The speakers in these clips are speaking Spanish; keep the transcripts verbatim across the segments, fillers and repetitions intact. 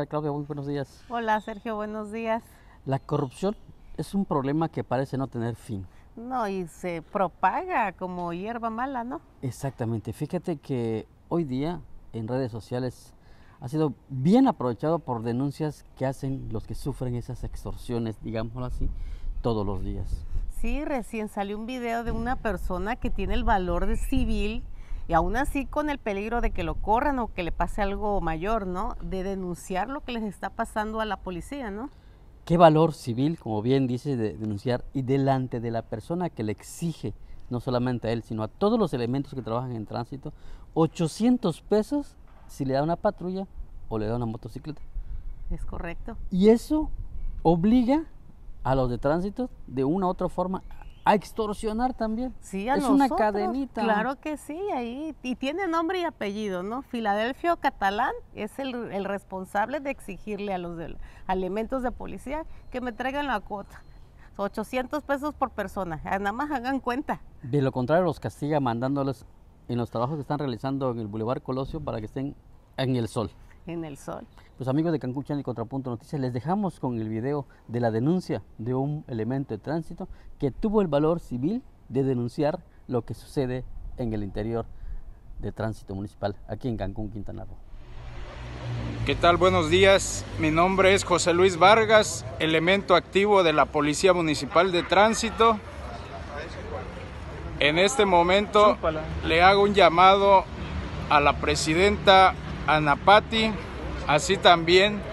tal, Claudia? Muy buenos días. Hola, Sergio, buenos días. La corrupción es un problema que parece no tener fin. No, y se propaga como hierba mala, ¿no? Exactamente. Fíjate que hoy día en redes sociales ha sido bien aprovechado por denuncias que hacen los que sufren esas extorsiones, digámoslo así, todos los días. Sí, recién salió un video de una persona que tiene el valor de civil y aún así con el peligro de que lo corran o que le pase algo mayor, ¿no? De denunciar lo que les está pasando a la policía, ¿no? ¿Qué valor civil, como bien dice, de denunciar y delante de la persona que le exige, no solamente a él, sino a todos los elementos que trabajan en tránsito, ochocientos pesos si le da una patrulla o le da una motocicleta? Es correcto. Y eso obliga a los de tránsito de una u otra forma a extorsionar también. Sí, a es nosotros, una cadenita. Claro que sí, ahí, y tiene nombre y apellido, ¿no? Filadelfio Catalán es el, el responsable de exigirle a los de, a elementos de policía que me traigan la cuota. ochocientos pesos por persona, nada más hagan cuenta. De lo contrario, los castiga mandándolos en los trabajos que están realizando en el Boulevard Colosio para que estén en el sol. En el sol. Pues amigos de Cancún Channel y Contrapunto Noticias, les dejamos con el video de la denuncia de un elemento de tránsito que tuvo el valor civil de denunciar lo que sucede en el interior de tránsito municipal aquí en Cancún, Quintana Roo. ¿Qué tal? Buenos días. Mi nombre es José Luis Vargas, elemento activo de la Policía Municipal de Tránsito. En este momento Chúpala. le hago un llamado a la presidenta Ana Pati, así también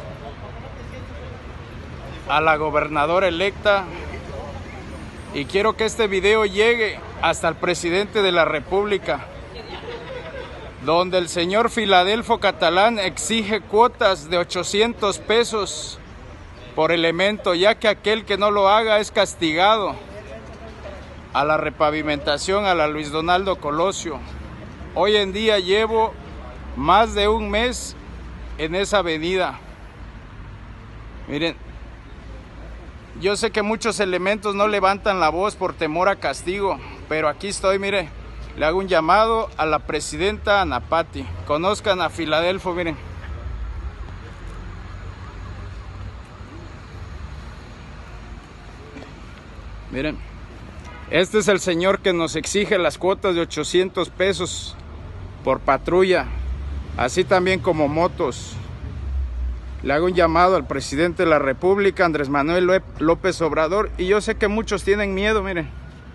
a la gobernadora electa, y quiero que este video llegue hasta el presidente de la República, donde el señor Filadelfio Catalán exige cuotas de ochocientos pesos por elemento, ya que aquel que no lo haga es castigado. A la repavimentación a la Luis Donaldo Colosio. Hoy en día llevo más de un mes en esa avenida. Miren, yo sé que muchos elementos no levantan la voz por temor a castigo, pero aquí estoy, mire, le hago un llamado a la presidenta Ana Pati. Conozcan a Filadelfio, miren. Miren, este es el señor que nos exige las cuotas de ochocientos pesos por patrulla, así también como motos. Le hago un llamado al presidente de la República, Andrés Manuel López Obrador, y yo sé que muchos tienen miedo, miren.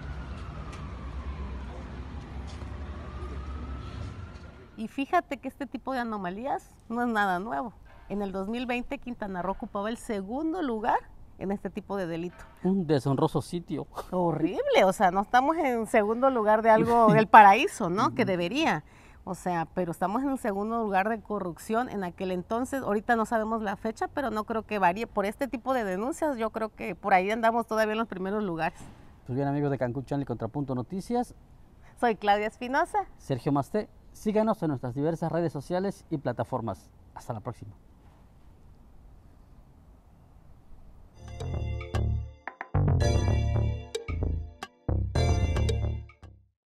Y fíjate que este tipo de anomalías no es nada nuevo. En el dos mil veinte Quintana Roo ocupaba el segundo lugar en este tipo de delito. Un deshonroso sitio. Horrible, o sea, no estamos en segundo lugar de algo del paraíso, ¿no? Que debería. O sea, pero estamos en el segundo lugar de corrupción en aquel entonces. Ahorita no sabemos la fecha, pero no creo que varíe. Por este tipo de denuncias, yo creo que por ahí andamos todavía en los primeros lugares. Pues bien, amigos de Cancún Channel y Contrapunto Noticias. Soy Claudia Espinosa. Sergio Masté. Síganos en nuestras diversas redes sociales y plataformas. Hasta la próxima.